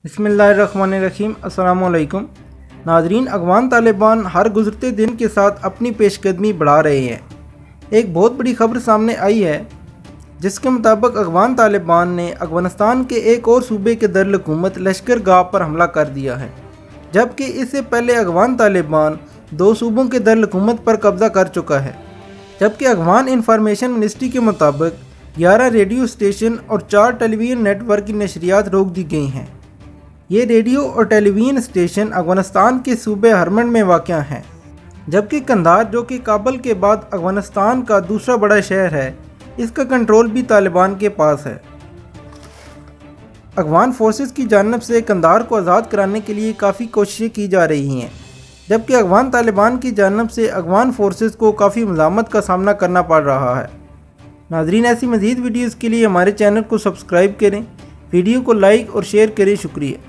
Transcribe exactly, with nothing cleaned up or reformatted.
बिस्मिल्लाहिर्रहमानिर्रहीम। अस्सलाम वालेकुम नाजरीन, अफ़गान तालिबान हर गुज़रते दिन के साथ अपनी पेशकदमी बढ़ा रहे हैं। एक बहुत बड़ी खबर सामने आई है जिसके मुताबिक अफ़गान तालिबान ने अफ़गानिस्तान के एक और सूबे के दारुल-हुकूमत लश्करगाह पर हमला कर दिया है, जबकि इससे पहले अफ़गान तालिबान दो सूबों के दारुल-हुकूमत पर कब्ज़ा कर चुका है। जबकि अफ़गान इंफॉर्मेशन मिनिस्ट्री के मुताबिक ग्यारह रेडियो स्टेशन और चार टेलीविज़न नेटवर्क की नशरियात रोक दी गई हैं। ये रेडियो और टेलीविज़न स्टेशन अफ़गानिस्तान के सूबे हरमंड में वाक़या हैं, जबकि कंधार, जो कि काबुल के बाद अफ़गानिस्तान का दूसरा बड़ा शहर है, इसका कंट्रोल भी तालिबान के पास है। अफ़गान फोर्सेस की जानिब से कंधार को आज़ाद कराने के लिए काफ़ी कोशिशें की जा रही हैं, जबकि अफ़गान तालिबान की जानिब से अफ़गान फोर्सेस को काफ़ी मज़ामत का सामना करना पड़ रहा है। नाज़रीन, ऐसी मज़ीद वीडियोज़ के लिए हमारे चैनल को सब्सक्राइब करें, वीडियो को लाइक और शेयर करें। शुक्रिया।